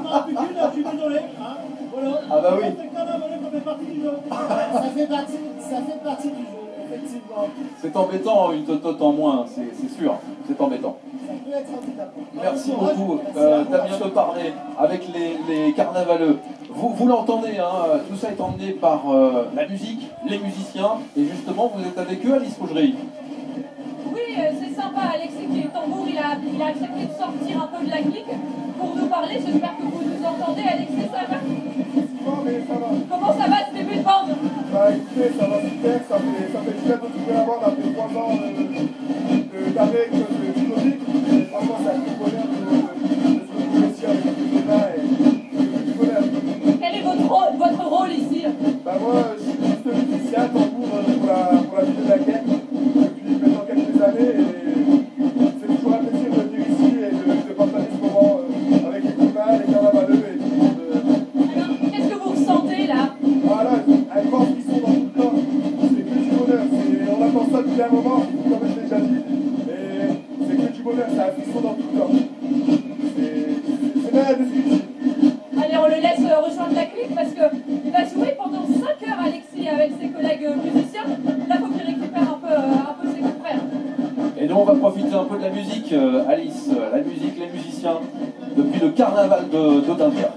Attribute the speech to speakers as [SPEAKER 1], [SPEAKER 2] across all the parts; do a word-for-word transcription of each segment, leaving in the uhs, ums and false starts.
[SPEAKER 1] en plus qu'une, je suis désolé. Hein. Voilà.
[SPEAKER 2] Ah bah oui.
[SPEAKER 1] C'est quand même ça fait partie du jeu. ça, fait partie, ça fait partie du jeu, effectivement.
[SPEAKER 2] C'est embêtant, une totote en moins, c'est sûr. C'est embêtant.
[SPEAKER 1] Ça peut être handicapant.
[SPEAKER 2] Merci beaucoup, euh, Damien Deparnay, avec les, les carnavaleux. Vous, vous l'entendez, hein, tout ça est emmené par euh, la musique, les musiciens, et justement, vous êtes avec eux, Alice Rougerie.
[SPEAKER 3] Oui, euh, c'est sympa, Alexis qui est tambour, il a, il a accepté de sortir un peu de la clique pour nous parler. J'espère que vous nous entendez. Alexis, ça va?
[SPEAKER 4] Non, mais ça va.
[SPEAKER 3] Comment ça va ce début de bande?
[SPEAKER 4] Bah écoutez, ça va super, ça fait, ça fait du bien de retrouver la bande après trois ans euh, d'arrêt de musique. Et franchement, c'est un petit bonheur de, de, de se retrouver ici avec les là et c'est du bonheur.
[SPEAKER 3] Quel est votre rôle, votre rôle ici?
[SPEAKER 4] Bah moi, je suis juste musicien, tambour pour la, pour la ville de la Quête depuis maintenant quelques années et c'est toujours un plaisir de venir ici et de, de partager ce moment euh, avec les copains, les carnavaleux et tout le monde.
[SPEAKER 3] Alors, qu'est-ce que vous ressentez là?
[SPEAKER 4] Voilà, un grand frisson dans tout le corps, c'est que du bonheur, on attend ça depuis un moment, comme je l'ai déjà dit, et c'est que du bonheur, c'est un frisson dans tout le corps. C'est bien indescriptible.
[SPEAKER 3] Allez, on le laisse euh, rejoindre la clique parce qu'il va jouer pendant cinq heures, Alexis, avec ses collègues euh, musiciens. Là, il faut qu'il récupère un peu, euh, un peu ses confrères.
[SPEAKER 2] Et nous, on va profiter un peu de la musique, euh, Alice, la musique, les musiciens, depuis le carnaval de, de Dunkerque.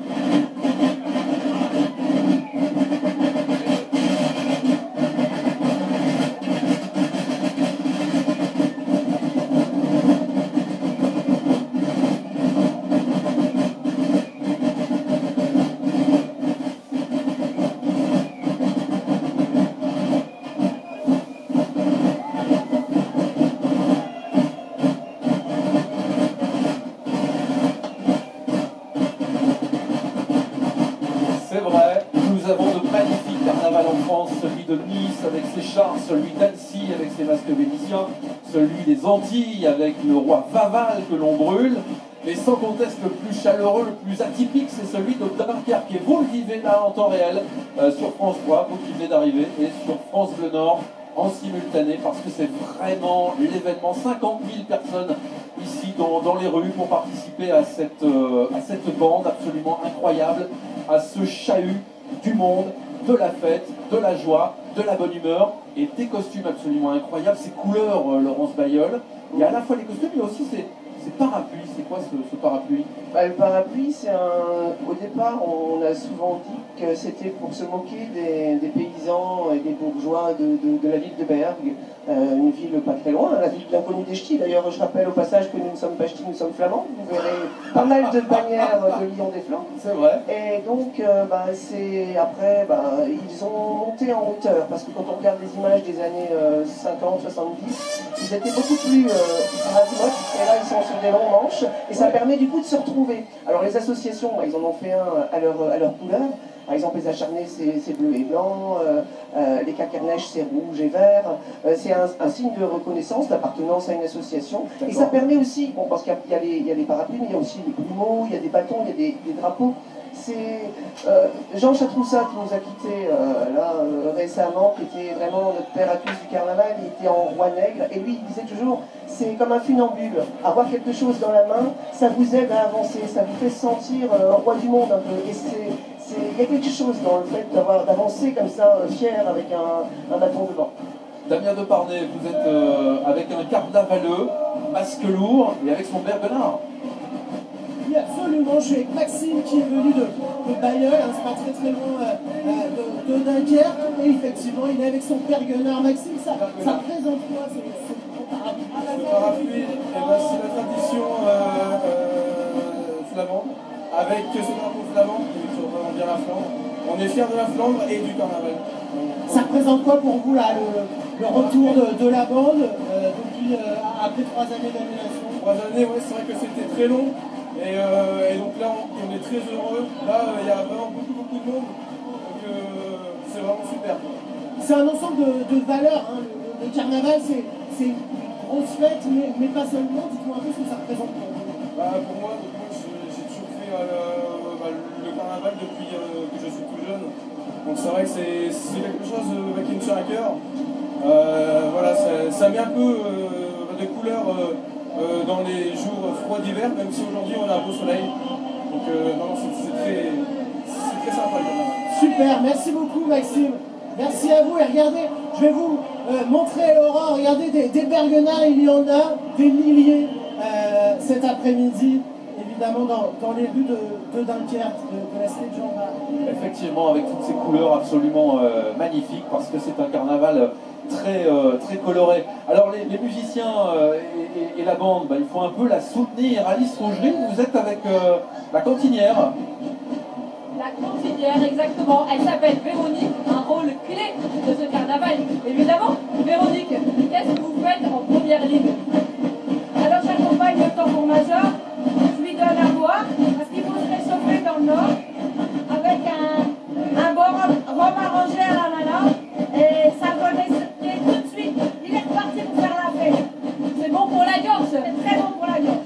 [SPEAKER 2] C'est vrai, nous avons de magnifiques carnavals en France, celui de Nice avec ses chars, celui d'Annecy avec ses masques vénitiens, celui des Antilles avec le roi Vaval que l'on brûle, mais sans conteste le plus chaleureux, le plus atypique, c'est celui de Dunkerque. Et vous le vivez là en temps réel, euh, sur France trois, vous qui venez d'arriver, et sur France Bleu Nord, en simultané, parce que c'est vraiment l'événement. cinquante mille personnes ici dans, dans les rues pour participer à cette, euh, à cette bande absolument incroyable, à ce chahut du monde, de la fête, de la joie, de la bonne humeur et des costumes absolument incroyables. Ces couleurs, euh, Laurence Bayeul, il y a à la fois les costumes, mais aussi ces, ces parapluies. C'est quoi ce, ce parapluie?
[SPEAKER 5] Bah, le parapluie, c'est un... Au départ, on a souvent dit que c'était pour se moquer des, des paysans et des bourgeois de, de, de la ville de Bergue, euh, une ville pas très loin, la ville de l'inconnu des ch'tis. D'ailleurs, je rappelle au passage que nous ne sommes pas ch'tis, nous sommes flamands. Vous verrez pas mal de bannières de Lion des Flandres.
[SPEAKER 2] C'est vrai.
[SPEAKER 5] Et donc, euh, bah, c'est après, bah, ils ont monté en hauteur, parce que quand on regarde les images des années euh, cinquante, soixante-dix, ils étaient beaucoup plus euh, azimuth, et là, ils sont sur des longs manches, et ça permet du coup de se retrouver. Alors, les associations, bah, ils en ont fait un à leur, à leur couleur. Par exemple, les acharnés, c'est bleu et blanc, euh, euh, les cacarnèches, c'est rouge et vert. Euh, c'est un, un signe de reconnaissance, d'appartenance à une association. Et ça permet aussi, bon, parce qu'il y, y, y a les parapluies, mais il y a aussi les plumeaux, il y a des bâtons, il y a des, des drapeaux. C'est euh, Jean Chatroussat qui nous a quittés euh, là euh, récemment, qui était vraiment notre père accuse du carnaval. Il était en roi nègre, et lui, il disait toujours, c'est comme un funambule. Avoir quelque chose dans la main, ça vous aide à avancer, ça vous fait sentir euh, roi du monde un peu. Et c'est il y a quelque chose dans le fait d'avancer comme ça, euh, fier, avec un, un bâton devant.
[SPEAKER 2] Damien Deparnay, vous êtes euh, avec un carnavaleux, masque lourd et avec son berbenard.
[SPEAKER 1] Oui, absolument. Je suis avec Maxime qui est venu de, de Bayeul, hein, c'est pas très très loin euh, de, de Dunkerque. Et effectivement, il est avec son bergenard. Maxime, ça, ça représente quoi ce, ce parapluie?
[SPEAKER 6] Ce parapluie, eh ben, c'est la tradition euh, euh, flamande, avec ce drapeau flamand qui représente bien la Flandre. On est fiers de la Flandre et du carnaval.
[SPEAKER 1] Ça représente quoi pour vous là, le, le retour de, de la bande euh, depuis, euh, après trois années d'annulation?
[SPEAKER 6] Trois années, ouais, c'est vrai que c'était très long. Et, euh, et donc là, on, on est très heureux. Là, il euh, y a vraiment beaucoup, beaucoup de monde. Donc euh, c'est vraiment super.
[SPEAKER 1] C'est un ensemble de, de valeurs. Hein. Le, le carnaval, c'est une grosse fête, mais, mais pas seulement. Dites-moi un peu ce que ça représente pour vous.
[SPEAKER 6] Bah, pour moi, j'ai toujours fait euh, bah, le carnaval depuis euh, que je suis tout jeune. Donc c'est vrai que c'est quelque chose euh, qui me tient à cœur. Euh, voilà, ça, ça met un peu euh, de couleurs euh, euh, dans les jours froids d'hiver, même si aujourd'hui on a un beau soleil. Donc euh, non, c'est très, c'est très sympa le carnaval.
[SPEAKER 1] Super, merci beaucoup Maxime. Merci à vous et regardez, je vais vous euh, montrer Laurent, regardez des, des bergenards, il y en a des milliers euh, cet après-midi, évidemment dans, dans les rues de, de Dunkerque, de, de la cité de Jean Bart.
[SPEAKER 2] Effectivement, avec toutes ces couleurs absolument euh, magnifiques, parce que c'est un carnaval très, euh, très coloré. Alors les, les musiciens euh, et, et, et la bande, bah, il faut un peu la soutenir. Alice Rougerie, vous êtes avec euh, la cantinière.
[SPEAKER 3] La cantinière, exactement. Elle s'appelle Véronique, un rôle clé de ce carnaval. Évidemment, Véronique, qu'est-ce que vous faites en première ligne?
[SPEAKER 7] Alors j'accompagne le tambour major, je lui donne à boire, parce qu'il faut se réchauffer dans le nord, avec un, un bon rhum, rhum arrangé à l'ananas, et ça remet ce pied tout de suite. Il est reparti pour faire la fête.
[SPEAKER 3] C'est bon pour la gorge.
[SPEAKER 7] C'est très bon pour la gorge.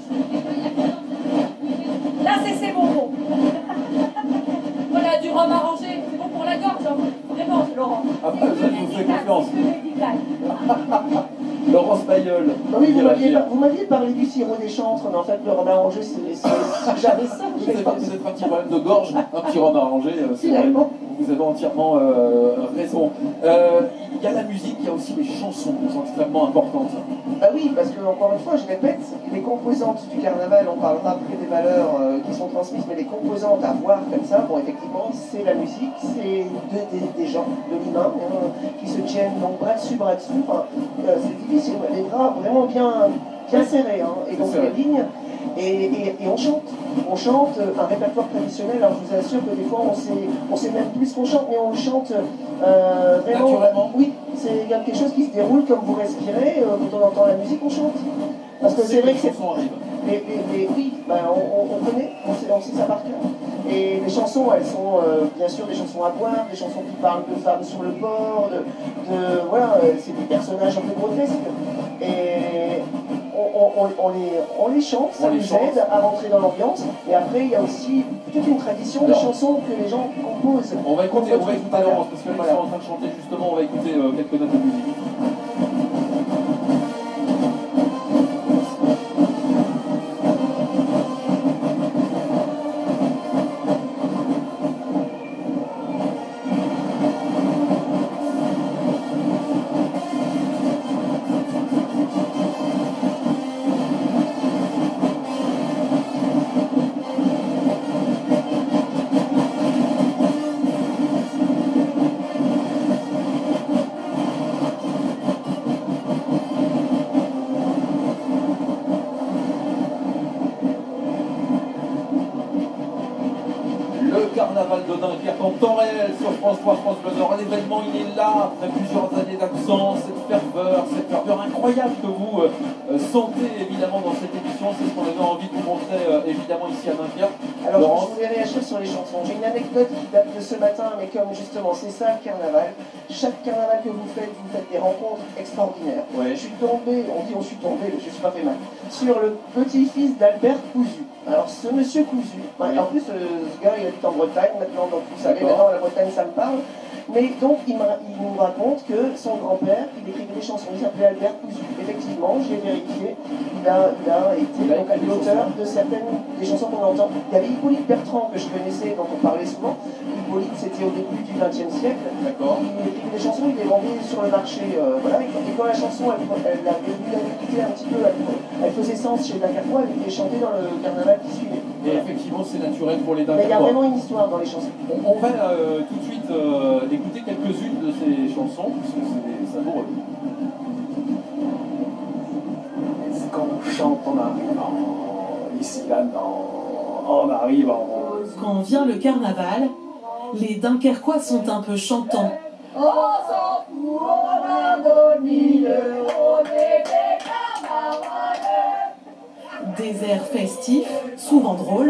[SPEAKER 7] Là c'est ses bonbons.
[SPEAKER 3] Voilà, du rhum arrangé, c'est bon pour la gorge, hein. Vraiment, Laurent.
[SPEAKER 2] Ah bah, je vous fais confiance.
[SPEAKER 7] C'est médical.
[SPEAKER 2] Laurence Bayeul.
[SPEAKER 5] Ah oui, vous m'aviez par- vous m'aviez parlé du sirop des chantres, mais en fait, le rhum arrangé, c'est c'est- j'avais ça.
[SPEAKER 2] C'est peut-être un petit problème de gorge, un petit rhum arrangé, euh, c'est vrai.
[SPEAKER 5] Finalement.
[SPEAKER 2] Vous avez entièrement euh, raison. Euh, Il y a la musique, il y a aussi les chansons qui sont extrêmement importantes.
[SPEAKER 5] Ah oui, parce que encore une fois, je répète, les composantes du carnaval, on parlera après des valeurs euh, qui sont transmises, mais les composantes à voir comme ça, bon effectivement, c'est la musique, c'est de- des, des gens, de l'humain, hein, qui se tiennent donc bras dessus, bras dessous, enfin, euh, c'est difficile, les bras vraiment bien, bien serrés, hein, et donc
[SPEAKER 2] C'est
[SPEAKER 5] les
[SPEAKER 2] vrai.
[SPEAKER 5] lignes, et, et, et on chante, on chante euh, un répertoire traditionnel, alors je vous assure que des fois on sait, on sait même plus ce qu'on chante, mais on le chante euh, vraiment,
[SPEAKER 2] Naturellement.
[SPEAKER 5] oui, c'est il y a quelque chose qui se déroule comme vous respirez, euh, quand on entend la musique, on chante. Parce que c'est vrai que
[SPEAKER 2] les
[SPEAKER 5] c'est.
[SPEAKER 2] chansons arrivent.
[SPEAKER 5] Les, les, les- oui, ben, on, on- on connaît, on sait, on sait ça par cœur. Et les chansons, elles sont euh, bien sûr des chansons à boire, des chansons qui parlent de femmes sur le port, de. de voilà, euh, c'est des personnages un peu grotesques. Et on, on- on- on les, on les chante, ça
[SPEAKER 2] On les
[SPEAKER 5] nous
[SPEAKER 2] chante.
[SPEAKER 5] aide à rentrer dans l'ambiance. Et après, il y a aussi toute une tradition de
[SPEAKER 2] Alors,
[SPEAKER 5] chansons que les gens composent.
[SPEAKER 2] On va écouter, on va écouter
[SPEAKER 5] Voilà.
[SPEAKER 2] Laurence, parce que là, ils
[SPEAKER 5] Voilà.
[SPEAKER 2] sont en train de chanter justement, on va écouter euh, quelques notes de musique. Le carnaval de Dunkerque en temps réel sur France trois, France Bleu Nord. L'événement, il est là, après plusieurs années d'absence, cette ferveur, cette ferveur incroyable que vous euh, euh, sentez évidemment dans cette émission. C'est ce qu'on avait envie de vous montrer euh, évidemment ici à Dunkerque.
[SPEAKER 5] Alors,
[SPEAKER 2] Laurence.
[SPEAKER 5] je voulais réagir sur les chansons. J'ai une anecdote qui date de ce matin, mais comme justement, c'est ça le carnaval. Chaque carnaval que vous faites, vous faites des rencontres extraordinaires.
[SPEAKER 2] Ouais.
[SPEAKER 5] Je suis tombé, on dit on suis tombé, je suis pas fait mal, sur le petit-fils d'Albert Cousu. Alors, ce monsieur Cousu,
[SPEAKER 2] Oui.
[SPEAKER 5] en plus, euh, ce gars, il habite en Bretagne maintenant, donc vous savez,
[SPEAKER 2] D'accord.
[SPEAKER 5] maintenant la Bretagne, ça me parle. Mais donc, il, m'a- il nous raconte que son grand-père, il écrivait des chansons, il s'appelait Albert Cousu. Effectivement, j'ai vérifié, il a, il a été
[SPEAKER 2] Il a
[SPEAKER 5] donc,
[SPEAKER 2] écrit des
[SPEAKER 5] l'auteur
[SPEAKER 2] chansons.
[SPEAKER 5] de certaines des chansons qu'on entend. Il y avait Hippolyte Bertrand, que je connaissais, dont on parlait souvent. Hippolyte, c'était au début du vingtième siècle.
[SPEAKER 2] D'accord.
[SPEAKER 5] Il écrivait des chansons, il les vendait sur le marché. euh, voilà. Et quand, et quand la chanson, elle, elle avait eu l'habilité un petit peu, elle, elle faisait sens chez les Dunkerquois, elle était chantée dans le carnaval qui suivait.
[SPEAKER 2] Et effectivement, c'est naturel pour les
[SPEAKER 5] Mais il y a
[SPEAKER 2] Dunkerquois.
[SPEAKER 5] vraiment une histoire dans les chansons.
[SPEAKER 2] On, on va euh, tout de suite euh, écouter quelques-unes de ces chansons, parce que c'est des savoureux.
[SPEAKER 8] C'est quand on chante en arrivant, ici, là-dedans, en arrivant.
[SPEAKER 9] Quand vient le carnaval, les Dunkerquois sont un peu chantants.
[SPEAKER 7] On s'en fout, on a nos mille, on est des camarades.
[SPEAKER 9] Des airs festifs, souvent drôles.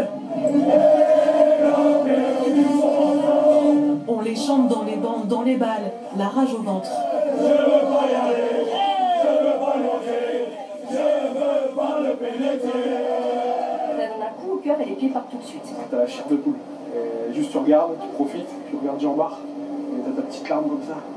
[SPEAKER 9] On les chante dans les bandes, dans les balles, la rage au ventre.
[SPEAKER 7] Ça donne un coup au cœur et les pieds partent tout de suite.
[SPEAKER 8] T'as la chair de poule. Et juste tu regardes, tu profites, tu regardes Jean Bart, et t'as ta petite larme comme ça.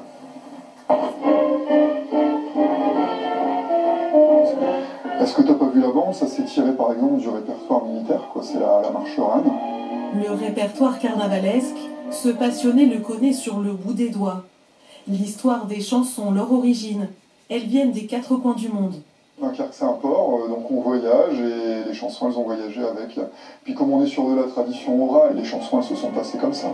[SPEAKER 10] Est-ce que t'as pas vu la bande? Ça s'est tiré par exemple du répertoire militaire, quoi. C'est la, la marche reine.
[SPEAKER 9] Le répertoire carnavalesque, ce passionné le connaît sur le bout des doigts. L'histoire des chansons, leur origine, elles viennent des quatre coins du monde.
[SPEAKER 10] Dunkerque, c'est un port, euh, donc on voyage et les chansons, elles ont voyagé avec. Puis comme on est sur de la tradition orale, les chansons, elles se sont passées comme ça.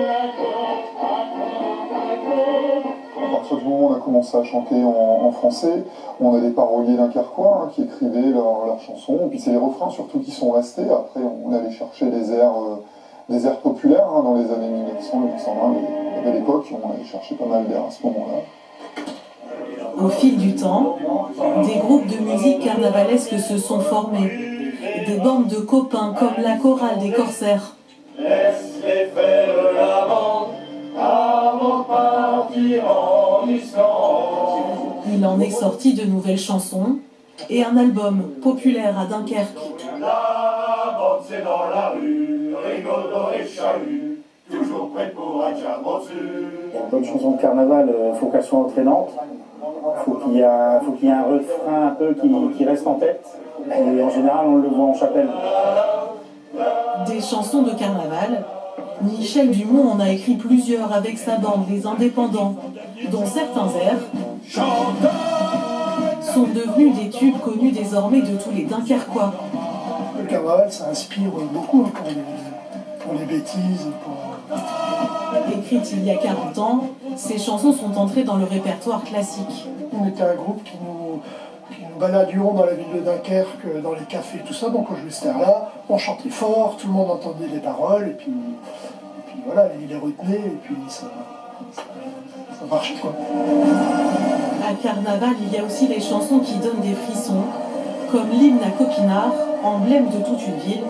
[SPEAKER 10] À partir du moment où on a commencé à chanter en, en français, on a des paroliers dunkerquois hein, qui écrivaient leurs leur chansons, et puis c'est les refrains surtout qui sont restés. Après, on allait chercher des airs, euh, des airs populaires hein, dans les années mille neuf cents, mille neuf cent vingt, à l'époque, on allait chercher pas mal d'airs à ce moment-là.
[SPEAKER 9] Au fil du temps, des groupes de musique carnavalesque se sont formés. Des bandes de copains comme la chorale des Corsaires.
[SPEAKER 11] Laisse-les faire la bande avant de partir en Islande.
[SPEAKER 9] Il en est sorti de nouvelles chansons et un album populaire à Dunkerque.
[SPEAKER 11] La bande c'est dans la rue, rigolo et chahut, toujours prêt pour un diamant dessus.
[SPEAKER 12] Une bonne chanson de carnaval, il faut qu'elle soit entraînante. Faut qu'il y a, faut qu'il y ait un refrain un peu qui, qui reste en tête. Et en général, on le voit en chapelle.
[SPEAKER 9] Des chansons de carnaval, Michel Dumont en a écrit plusieurs avec sa bande Les Indépendants, dont certains airs sont devenus des tubes connus désormais de tous les Dunkerquois.
[SPEAKER 13] Le carnaval, ça inspire beaucoup hein, pour, les, pour les bêtises, pour...
[SPEAKER 9] Écrites il y a quarante ans, ces chansons sont entrées dans le répertoire classique.
[SPEAKER 13] On était un groupe qui nous, qui nous baladions dans la ville de Dunkerque, dans les cafés, tout ça. Donc on jouait cette air-là, on chantait fort, tout le monde entendait les paroles, et puis, et puis voilà, il les retenait, et puis ça, ça, ça marchait quoi.
[SPEAKER 9] À Carnaval, il y a aussi des chansons qui donnent des frissons, comme l'hymne à Copinard, emblème de toute une ville.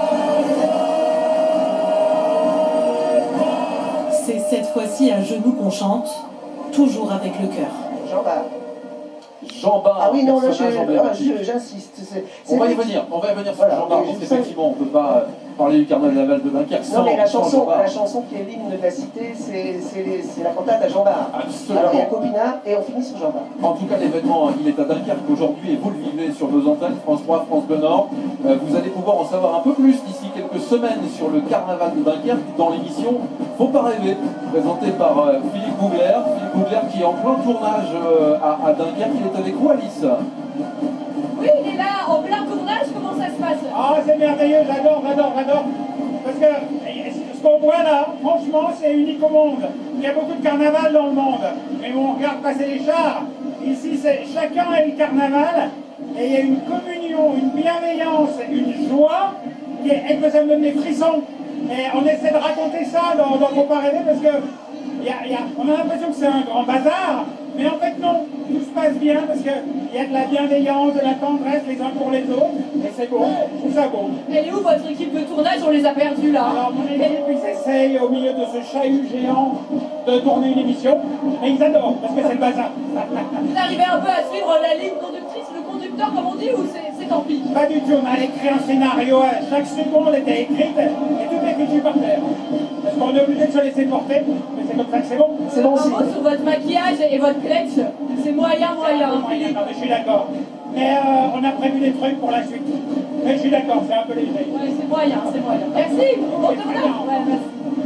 [SPEAKER 9] C'est cette fois-ci à genoux qu'on chante, toujours avec le cœur.
[SPEAKER 5] Jean Bart.
[SPEAKER 2] Jean Bart,
[SPEAKER 5] ah oui, non, là,
[SPEAKER 2] emblématique.
[SPEAKER 5] j'insiste.
[SPEAKER 2] On va y venir, on va y venir sur voilà, Jean Bart, parce qu'effectivement, on ne peut pas parler du carnaval de Dunkerque sans,
[SPEAKER 5] non, mais la chanson,
[SPEAKER 2] Jean Bart.
[SPEAKER 5] La chanson qui est l'hymne de la cité, c'est la cantate à Jean Bart.
[SPEAKER 2] Absolument.
[SPEAKER 5] Alors il y a Copinard et on finit sur Jean Bart.
[SPEAKER 2] En tout cas, l'événement, il est à Dunkerque aujourd'hui et vous le vivez sur nos antennes, France trois, France Bleu Nord. Euh, vous allez pouvoir en savoir un peu plus d'ici quelques semaines sur le carnaval de Dunkerque dans l'émission Faut pas rêver, présentée par euh, Philippe Bougler. Philippe Bougler qui est en plein tournage euh, à, à Dunkerque. Il est avec vous, Alice?
[SPEAKER 3] Oui, il est là, en plein tournage, comment ça se passe?
[SPEAKER 14] Ah, c'est merveilleux, j'adore, j'adore, j'adore. Parce que ce qu'on voit là, franchement, c'est unique au monde. Il y a beaucoup de carnaval dans le monde. Mais on regarde passer les chars. Ici, c'est chacun a le carnaval. Et il y a une communion, une bienveillance, une joie. Qui est, et que ça me donne des frissons. Et on essaie de raconter ça dans, dans Faut pas rêver parce que y a, y a, on a l'impression que c'est un grand bazar. Mais en fait, non. Tout se passe bien parce qu'il y a de la bienveillance, de la tendresse les uns pour les autres. Et c'est beau. Je trouve ça beau.
[SPEAKER 3] Elle est où votre équipe de tournage? On les a perdus là.
[SPEAKER 14] Alors, mon équipe, ils essayent au milieu de ce chahut géant de tourner une émission. Et ils adorent parce que c'est le bazar.
[SPEAKER 3] Vous arrivez un peu à suivre la ligne conductrice, le conducteur, comme on dit, ou c'est tant pis?
[SPEAKER 14] Pas du tout. On a écrit un scénario. Chaque seconde était écrite et tout est foutu par terre. Parce qu'on est obligé de se laisser porter. Mais c'est comme ça que c'est bon.
[SPEAKER 5] C'est bon aussi.
[SPEAKER 3] Un mot sur votre maquillage et votre clutch. C'est moyen, moyen.
[SPEAKER 14] moyen. Non, mais je suis d'accord. Mais euh, on a prévu des trucs pour la suite. Mais je suis d'accord, c'est un peu léger.
[SPEAKER 3] Ouais, c'est moyen, c'est moyen. Merci. Bon tournage. Ouais, merci.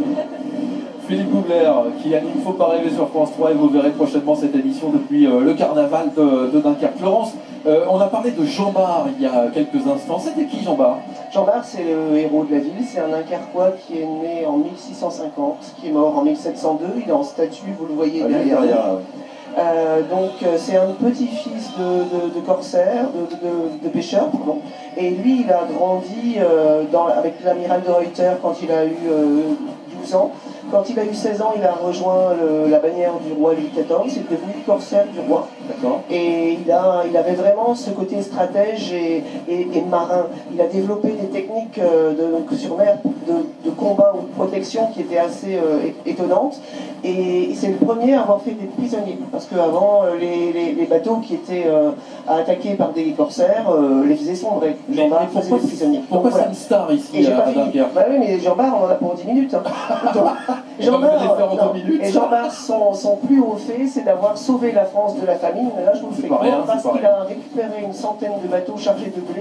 [SPEAKER 2] Philippe Bougler qui anime Faut pas rêver sur France trois et vous verrez prochainement cette émission depuis euh, le carnaval de, de Dunkerque. Florence, euh, on a parlé de Jean Bart il y a quelques instants. C'était qui Jean Bart?
[SPEAKER 5] Jean Bart, c'est le héros de la ville. C'est un Dunkerquois qui est né en mille six cent cinquante, qui est mort en mille sept cent deux. Il est en statue, vous le voyez derrière. derrière euh, donc euh, c'est un petit-fils de, de, de corsaire, de, de, de pêcheur, pardon. Et lui, il a grandi euh, dans, avec l'amiral de Ruyter quand il a eu euh, douze ans. Quand il a eu seize ans, il a rejoint le, la bannière du roi Louis quatorze, il est devenu corsaire du roi. Et il, a, il avait vraiment ce côté stratège et, et, et marin. Il a développé des techniques euh, de, donc, sur mer de, de combat ou de protection qui étaient assez euh, étonnantes. Et c'est le premier à avoir fait des prisonniers. Parce qu'avant, euh, les, les, les bateaux qui étaient euh, attaqués par des corsaires euh, les faisaient sombrer. Jean Bart faisait des prisonniers.
[SPEAKER 2] Pourquoi
[SPEAKER 5] donc, voilà.
[SPEAKER 2] C'est une star ici
[SPEAKER 5] et
[SPEAKER 2] à Dunkerque?
[SPEAKER 5] Bah oui, mais Jean Bart, on en a pour dix minutes. Hein. Donc, Jean Bart, non, et Jean Bart, son, son plus haut fait, c'est d'avoir sauvé la France de la famine. Là, je vous le fais court, parce qu'il a récupéré une centaine de bateaux chargés de blé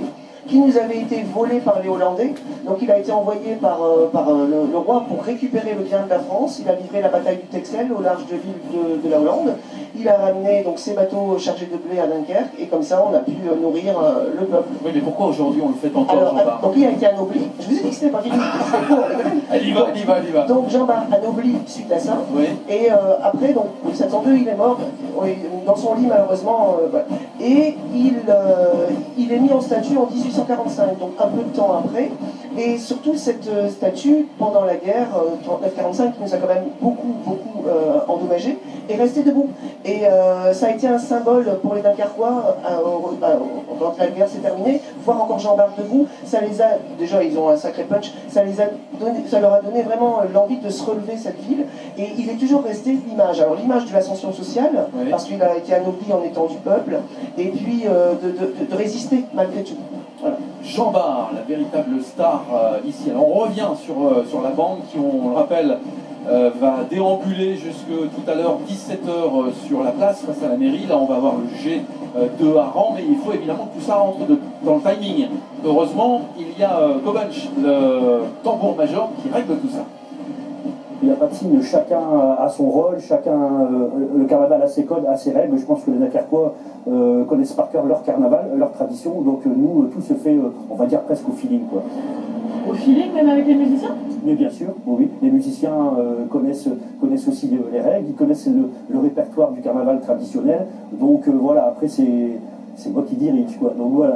[SPEAKER 5] qui nous avait été volé par les Hollandais. Donc il a été envoyé par, euh, par euh, le, le roi pour récupérer le bien de la France. Il a livré la bataille du Texel au large de l'île de, de la Hollande. Il a ramené donc ses bateaux chargés de blé à Dunkerque et comme ça on a pu euh, nourrir euh, le peuple.
[SPEAKER 2] Oui, mais pourquoi aujourd'hui on le fait encore,
[SPEAKER 5] Alors,
[SPEAKER 2] Jean-Bart?
[SPEAKER 5] donc il a été anobli. Je vous ai dit que c'était pas fini.
[SPEAKER 2] Elle y va, elle y va, elle y va.
[SPEAKER 5] Donc Jean-Bart anobli suite à ça.
[SPEAKER 2] Oui.
[SPEAKER 5] Et euh, après, donc mille sept cent deux, il est mort oui, dans son lit malheureusement. Euh, voilà. Et il, euh, il est mis en statue en dix-huit cent quarante-cinq, donc un peu de temps après. Et surtout cette euh, statue, pendant la guerre euh, trente-neuf quarante-cinq, qui nous a quand même beaucoup, beaucoup euh, endommagé, est restée debout. Et euh, ça a été un symbole pour les Dunkerquois euh, au, bah, quand la guerre s'est terminée. Voir encore Jean-Bart debout, ça les a, déjà ils ont un sacré punch, ça, les a donné, ça leur a donné vraiment l'envie de se relever cette ville. Et il est toujours resté l'image. Alors l'image de l'ascension sociale, oui. Parce qu'il a été anobli en étant du peuple, et puis euh, de, de, de résister malgré tout. Voilà.
[SPEAKER 2] Jean-Bart, la véritable star euh, ici. Alors on revient sur, euh, sur la bande qui, on le rappelle, euh, va déambuler jusque tout à l'heure dix-sept heures euh, sur la place face à la mairie. Là on va avoir le jet euh, de hareng, mais il faut évidemment que tout ça rentre de, dans le timing. Heureusement, il y a euh, Kobench, le tambour-major, qui règle tout ça.
[SPEAKER 15] Il n'y a pas de signe, chacun a son rôle, chacun, euh, le carnaval a ses codes, a ses règles. Je pense que les Dunkerquois euh, connaissent par cœur leur carnaval, leur tradition. Donc euh, nous, tout se fait, euh, on va dire, presque au feeling, quoi.
[SPEAKER 9] Au feeling, même avec les musiciens?
[SPEAKER 15] Mais bien sûr, oui. Les musiciens euh, connaissent, connaissent aussi les, les règles, ils connaissent le, le répertoire du carnaval traditionnel. Donc euh, voilà, après c'est... c'est moi qui dirige, quoi. Donc voilà.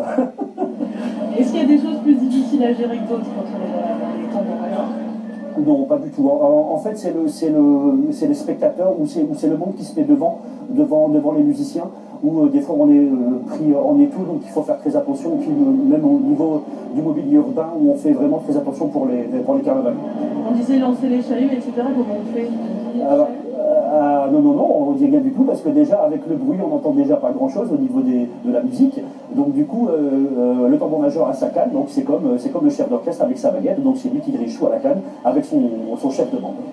[SPEAKER 9] Est-ce qu'il y a des choses plus difficiles à gérer que d'autres quand on est dans les tambours-majors?
[SPEAKER 15] Non, pas du tout. En, en fait, c'est le, c'est le, c'est les spectateurs ou c'est, ou c'est le monde qui se met devant, devant, devant les musiciens. Où euh, des fois on est euh, pris en étau, donc il faut faire très attention. Puis euh, même au niveau du mobilier urbain, où on fait vraiment très attention pour les, pour les carnavals.
[SPEAKER 9] On disait lancer les chaluts, et cetera. Comment on fait?
[SPEAKER 15] Alors, euh, non, non, non, on dit rien du tout, parce que déjà avec le bruit, on n'entend déjà pas grand-chose au niveau des, de la musique. Donc du coup, euh, euh, le tambour-major a sa canne, donc c'est comme, c'est comme le chef d'orchestre avec sa baguette, donc c'est lui qui dirige tout à la canne avec son, son chef de bande.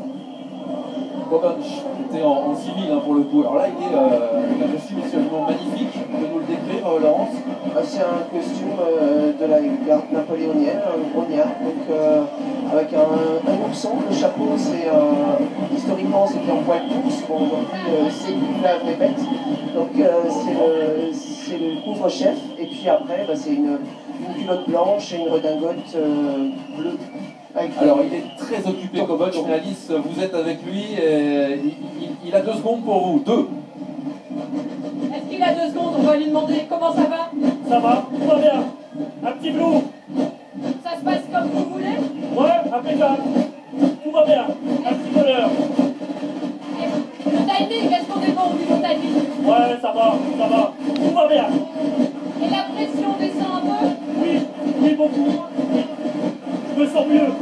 [SPEAKER 2] Kobench, qui était en, en civil hein, pour le coup. Alors là, il est euh, avec un costume absolument magnifique. Tu peux nous le décrire, euh, Laurence?
[SPEAKER 5] C'est un costume euh, de la garde napoléonienne, un grognard, donc euh, avec un, un ourson. Le chapeau, c'est euh, historiquement c'était en poil d'ours. Bon, aujourd'hui, euh, c'est une clave répète. Donc euh, c'est le, c'est le couvre-chef. Et puis après, bah, c'est une, une culotte blanche et une redingote euh, bleue.
[SPEAKER 2] Alors il est très occupé, Kobench, mais Alice, vous êtes avec lui et il, il, il a deux secondes pour vous. Deux.
[SPEAKER 3] Est-ce qu'il a deux secondes? On va lui demander comment ça va.
[SPEAKER 16] Ça va, tout va bien. Un petit flou.
[SPEAKER 3] Ça se passe comme vous voulez?
[SPEAKER 16] Ouais, impeccable. Tout va bien. Un petit bonheur.
[SPEAKER 3] Et le timing, est-ce qu'on est bon au niveau timing?
[SPEAKER 16] Ouais, ça va, ça va. Tout va bien.
[SPEAKER 3] Et la pression descend un peu?
[SPEAKER 16] Oui, oui, beaucoup. Je me sens mieux.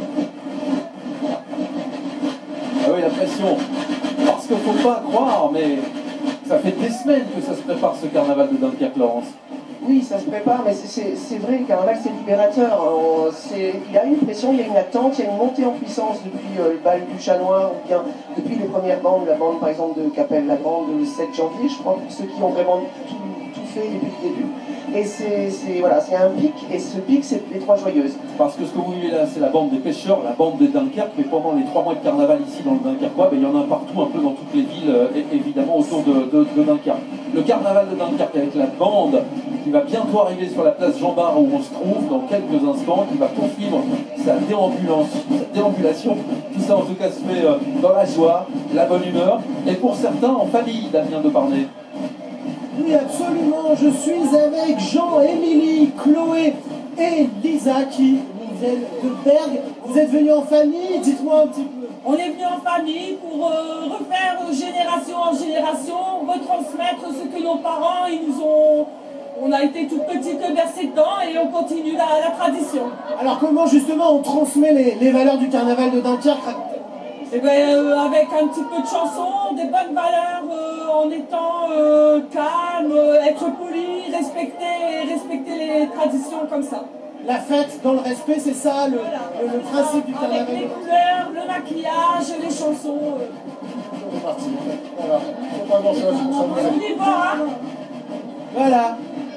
[SPEAKER 2] Ah oui, la pression. Parce qu'il ne faut pas croire, mais ça fait des semaines que ça se prépare ce carnaval de Dunkerque, Laurence.
[SPEAKER 5] Oui, ça se prépare, mais c'est vrai, le carnaval c'est libérateur. On, il y a une pression, il y a une attente, il y a une montée en puissance depuis euh, le bal du Chat Noir, ou bien depuis les premières bandes, la bande par exemple de Capelle-la-Grande le sept janvier, je crois, pour ceux qui ont vraiment tout, tout fait depuis le début. Et c'est voilà, un pic, et ce pic c'est les Trois Joyeuses.
[SPEAKER 2] Parce que ce que vous vivez là, c'est la bande des pêcheurs, la bande de Dunkerque, mais pendant les trois mois de carnaval ici dans le Dunkerquois, ben, il y en a partout, un peu dans toutes les villes, euh, évidemment, autour de, de, de Dunkerque. Le carnaval de Dunkerque avec la bande qui va bientôt arriver sur la place Jean-Bart où on se trouve dans quelques instants, qui va poursuivre sa déambulance, sa déambulation. Tout ça en tout cas se fait euh, dans la joie, la bonne humeur, et pour certains en famille, Damien Deparnay.
[SPEAKER 1] Oui, absolument. Je suis avec Jean, Émilie, Chloé et Lisa qui nous viennent de Berg. Vous êtes venus en famille, dites-moi un petit peu.
[SPEAKER 7] On est venus en famille pour euh, refaire génération en génération, retransmettre ce que nos parents, ils nous ont... On a été toute petite bercée dedans et on continue la, la tradition.
[SPEAKER 1] Alors comment justement on transmet les, les valeurs du carnaval de Dunkerque?
[SPEAKER 7] Eh ben, euh, avec un petit peu de chanson, des bonnes valeurs, euh, en étant euh, calme, euh, être poli, respecter, respecter les traditions comme ça.
[SPEAKER 1] La fête dans le respect, c'est ça le,
[SPEAKER 7] voilà,
[SPEAKER 1] le, le principe du carnaval.
[SPEAKER 7] Avec les couleurs, le maquillage, les chansons. Euh.
[SPEAKER 13] On est parti. Voilà. Faut pas grand chose.
[SPEAKER 7] On y va, hein.
[SPEAKER 1] Voilà.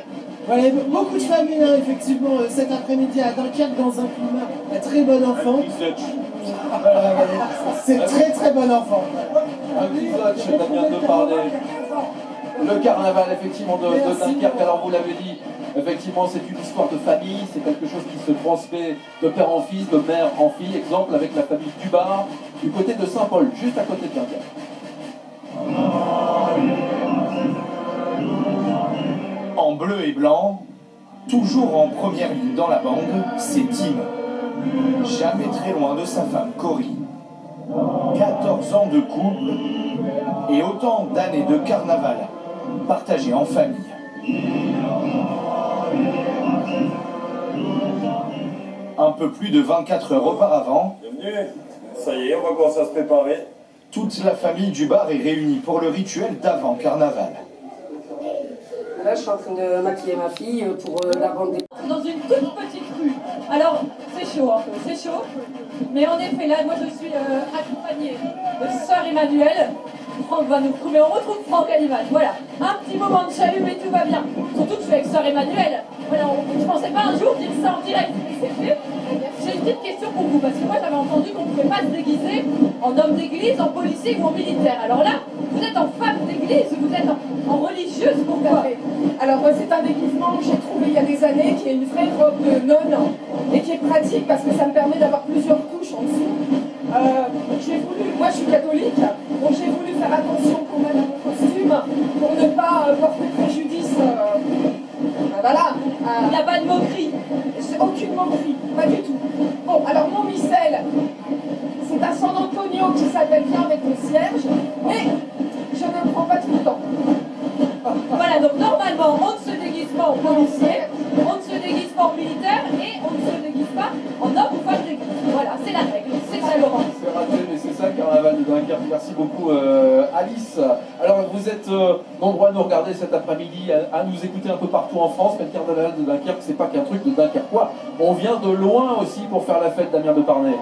[SPEAKER 1] Voilà, il y a beaucoup de familles, hein, effectivement, euh, cet après-midi à Dunkerque, dans un climat à très bon enfant. Voilà, c'est très très bon enfant.
[SPEAKER 2] Un grisotch, Damien Deparnay. Le carnaval, effectivement, de, de Dunkerque, alors vous l'avez dit, effectivement, c'est une histoire de famille, c'est quelque chose qui se transmet de père en fils, de mère en fille. Exemple avec la famille Dubar, du côté de Saint-Paul, juste à côté de Dunkerque.
[SPEAKER 17] En bleu et blanc, toujours en première ligne dans la bande, c'est Tim. Jamais très loin de sa femme Cory. quatorze ans de couple et autant d'années de carnaval partagés en famille. Un peu plus de vingt-quatre heures auparavant,
[SPEAKER 11] bienvenue. Ça y est, on va commencer à se préparer.
[SPEAKER 17] Toute la famille Dubar est réunie pour le rituel d'avant-carnaval.
[SPEAKER 18] Là, je suis en train de maquiller ma fille pour euh, la bande des...
[SPEAKER 3] Dans une toute petite rue. Alors, c'est chaud un peu, c'est chaud. Mais en effet, là, moi, je suis euh, accompagnée de sœur Emmanuelle. Franck va nous trouver, on retrouve Franck à l'image. Voilà, un petit moment de chahut et tout va bien. Surtout que je suis avec sœur Emmanuelle. Voilà, on, je pensais pas un jour dire ça en direct, mais c'est fait. J'ai une petite question pour vous, parce que moi, j'avais entendu qu'on ne pouvait pas se déguiser en homme d'église, en policier ou en militaire. Alors là, vous êtes en femme d'église, vous êtes en, en religieuse, pourquoi?
[SPEAKER 18] Alors, euh, c'est un déguisement que j'ai trouvé il y a des années, qui est une vraie robe de nonne, et qui est pratique parce que ça me permet d'avoir plusieurs couches en dessous. Euh, j'ai voulu, moi je suis catholique, donc j'ai voulu faire attention quand même à mon costume pour ne pas euh, porter préjudice. Euh, euh, voilà.
[SPEAKER 3] Il n'y a pas de moquerie.
[SPEAKER 18] C'est aucune moquerie, pas du tout. Bon, alors mon missel, c'est un San Antonio qui s'appelle bien avec le cierge, mais je ne le prends pas tout le temps.
[SPEAKER 3] Voilà, donc normalement, on ne se déguise pas en policier, on ne se déguise pas en militaire et on ne se déguise pas en homme ou femme d'église. Voilà, c'est la règle, c'est ça Laurent.
[SPEAKER 2] C'est raté, mais c'est ça le carnaval de Dunkerque. Merci beaucoup euh, Alice. Alors vous êtes euh, nombreux à nous regarder cet après-midi, à, à nous écouter un peu partout en France, mais le carnaval de Dunkerque, c'est pas qu'un truc de Dunkerquois. On vient de loin aussi pour faire la fête, Damien Deparnay.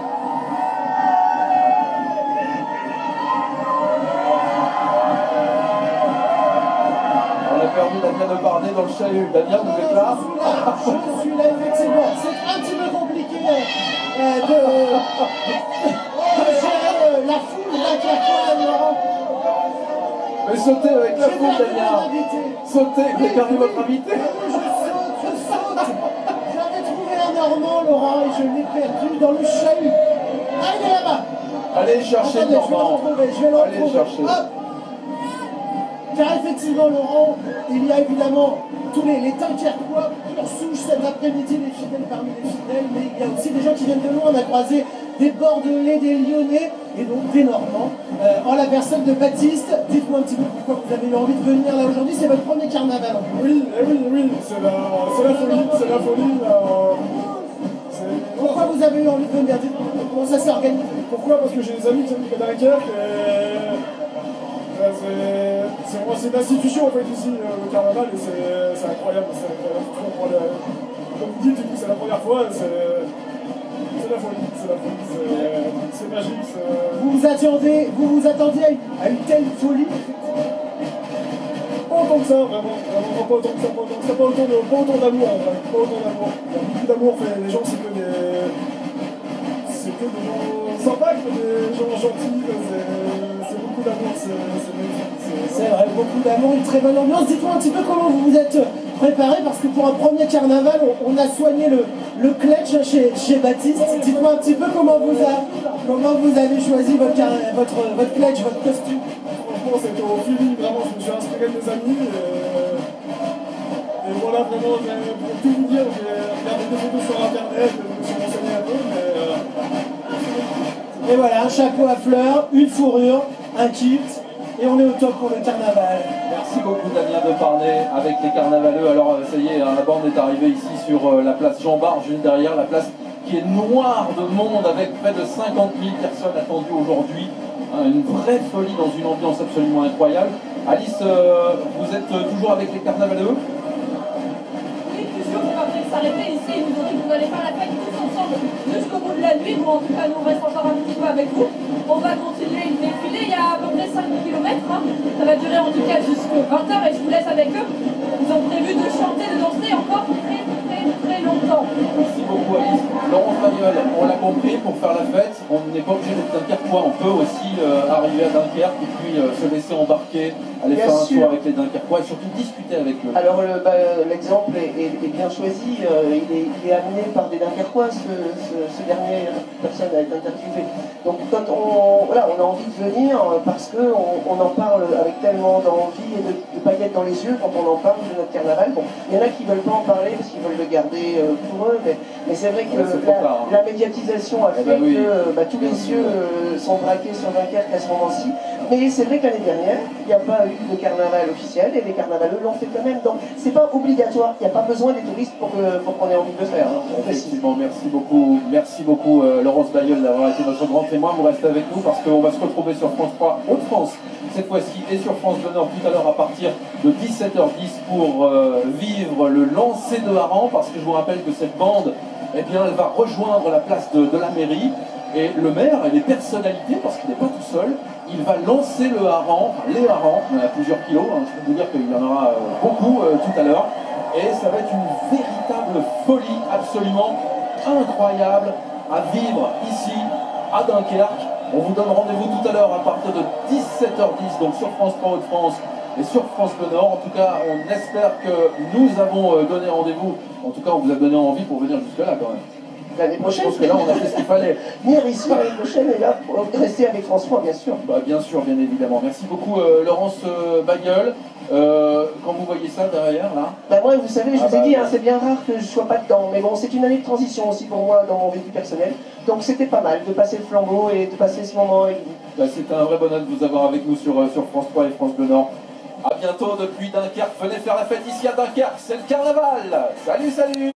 [SPEAKER 2] Perdu Damien Deparnay dans le chahut. Damien, vous êtes là?
[SPEAKER 1] Je suis là, effectivement. C'est un petit peu compliqué euh, de, de gérer euh, la foule dunkerquoise, Laurent.
[SPEAKER 2] Mais sautez avec la foule, Damien. Sautez, vous avez perdu votre invité.
[SPEAKER 1] Je saute, je saute. J'avais trouvé un Normand, Laurent, et je l'ai perdu dans le chahut. Ah, il est là-bas.
[SPEAKER 2] Allez chercher le Normand.
[SPEAKER 1] Je vais le retrouver, je vais le retrouver.
[SPEAKER 2] Allez chercher.
[SPEAKER 1] Hop. Car effectivement, Laurent, il y a évidemment tous les, les Dunkerquois pure souche cet après-midi, les fidèles parmi les fidèles, mais il y a aussi des gens qui viennent de loin. On a croisé des Bordelais, des Lyonnais et donc des Normands. Euh, en la personne de Baptiste, dites-moi un petit peu pourquoi vous avez eu envie de venir là aujourd'hui. C'est votre premier carnaval.
[SPEAKER 4] Oui, eh oui, oui, c'est la, c'est la folie, c'est la folie. Euh, c'est...
[SPEAKER 1] Pourquoi vous avez eu envie de venir? Dites-moi comment ça s'est organisé.
[SPEAKER 4] Pourquoi? Parce que j'ai des amis qui habitent à Dunkerque et... C'est, c'est, c'est une institution en fait ici, le carnaval, et c'est, c'est incroyable, c'est incroyable. Comme vous dites, c'est la première fois, c'est, c'est la folie, c'est la folie, c'est, c'est magique. C'est...
[SPEAKER 1] Vous vous attendiez, vous vous attendiez à une, à une telle folie?
[SPEAKER 4] Pas autant que ça, vraiment, vraiment pas autant que ça, pas autant que ça, pas autant, de, pas autant d'amour en vrai, pas autant d'amour. Il y a beaucoup d'amour, fait, les gens c'est que des... C'est que des gens sympas, que des gens gentils, c'est, c'est beaucoup d'amour, c'est, c'est magnifique.
[SPEAKER 1] C'est vrai, beaucoup d'amour, une très bonne ambiance. Dites-moi un petit peu comment vous vous êtes préparé, parce que pour un premier carnaval, on, on a soigné le, le clutch chez, chez Baptiste. Dites-moi un petit peu comment vous, a, comment vous avez choisi votre, votre, votre clutch, votre costume.
[SPEAKER 4] Franchement, c'était au feeling, vraiment, je me suis inspiré de mes amis. Et, et voilà, vraiment, pour tout vous dire, j'ai regardé des photos sur internet, je me suis renseigné un peu, mais... Euh,
[SPEAKER 1] et voilà, un chapeau à fleurs, une fourrure, un kit. Et on est au top pour le carnaval.
[SPEAKER 2] Merci beaucoup Damien Deparnay avec les carnavaleux. Alors ça y est, la bande est arrivée ici sur la place Jean Bart, juste derrière, la place qui est noire de monde avec près de cinquante mille personnes attendues aujourd'hui. Une vraie folie dans une ambiance absolument incroyable. Alice, euh, vous êtes toujours avec les carnavaleux?
[SPEAKER 3] Oui, toujours, on va peut-être s'arrêter ici. Ils nous ont dit que vous allez faire la fête tous ensemble jusqu'au bout de la nuit. Bon, en tout cas, nous on reste encore un petit peu avec vous. On va continuer le défilé, il y a à peu près cinq kilomètres. Hein. Ça va durer en tout cas jusqu'à vingt heures et je vous laisse avec eux. ils ont prévu de chanter, de danser encore très très très longtemps.
[SPEAKER 2] Merci beaucoup Alice. Laurence Bayeul, on l'a compris, pour faire la fête, on n'est pas obligé d'être Dunkerquois, on peut aussi euh, arriver à Dunkerque et puis euh, se laisser embarquer, aller
[SPEAKER 5] Bien
[SPEAKER 2] faire un
[SPEAKER 5] sûr.
[SPEAKER 2] tour avec les Dunkerquois et surtout discuter avec eux.
[SPEAKER 5] Alors le, bah, l'exemple est, est, est bien choisi, euh, il, est, il est amené par des Dunkerquois, ce, ce, ce dernier personne a été interviewée. Donc quand on, voilà, on a envie de venir parce qu'on on en parle avec tellement d'envie et de, de paillettes dans les yeux quand on en parle de notre carnaval. Bon, il y en a qui ne veulent pas en parler parce qu'ils veulent le garder euh, pour eux, mais, mais c'est vrai que
[SPEAKER 2] ouais,
[SPEAKER 5] la,
[SPEAKER 2] tard, hein.
[SPEAKER 5] la médiatisation a
[SPEAKER 2] eh
[SPEAKER 5] fait
[SPEAKER 2] ben oui.
[SPEAKER 5] que bah, tous les yeux euh, sont braqués sur Dunkerque à ce moment-ci. Mais c'est vrai que l'année dernière, il n'y a pas eu de carnaval officiel et les carnavaleux l'ont fait quand même. Donc c'est pas obligatoire, il n'y a pas besoin des touristes pour qu'on pour qu'on ait envie de le faire. Hein.
[SPEAKER 2] Effectivement, merci beaucoup, merci beaucoup euh, Laurence Bayeul d'avoir été notre grand témoin. Vous restez avec nous parce qu'on va se retrouver sur France trois Hauts-de-France cette fois-ci et sur France Bleu Nord tout à l'heure à partir de dix-sept heures dix pour euh, vivre le lancer de hareng, parce que je vous rappelle que cette bande, eh bien, elle va rejoindre la place de, de la mairie et le maire et les personnalités, parce qu'il n'est pas tout seul, il va lancer le hareng, enfin les harengs, il y en a plusieurs kilos, hein, je peux vous dire qu'il y en aura euh, beaucoup euh, tout à l'heure, et ça va être une véritable folie absolument incroyable à vivre ici à Dunkerque. On vous donne rendez-vous tout à l'heure à partir de dix-sept heures dix, donc sur France trois Hauts-de-France et sur France Bleu Nord. En tout cas, on espère que nous avons euh, donné rendez-vous, en tout cas on vous a donné envie pour venir jusque-là quand même.
[SPEAKER 5] L'année prochaine,
[SPEAKER 2] je pense que là on a fait ce qu'il fallait.
[SPEAKER 5] Venir ici l'année prochaine et là, pour rester avec François, bien sûr.
[SPEAKER 2] Bah, bien sûr, bien évidemment. Merci beaucoup euh, Laurence euh, Bayeul. Euh, quand vous voyez ça derrière, là
[SPEAKER 5] bah moi, vous savez, je
[SPEAKER 2] ah
[SPEAKER 5] vous ai
[SPEAKER 2] bah,
[SPEAKER 5] dit, hein, c'est bien rare que je ne sois pas dedans. Mais bon, c'est une année de transition aussi pour moi dans mon vécu personnel. Donc c'était pas mal de passer le flambeau et de passer ce moment avec vous.
[SPEAKER 2] Bah, c'était un vrai bonheur de vous avoir avec nous sur, sur France trois et France Bleu Nord. A bientôt depuis Dunkerque. Venez faire la fête ici à Dunkerque, c'est le carnaval. Salut, salut.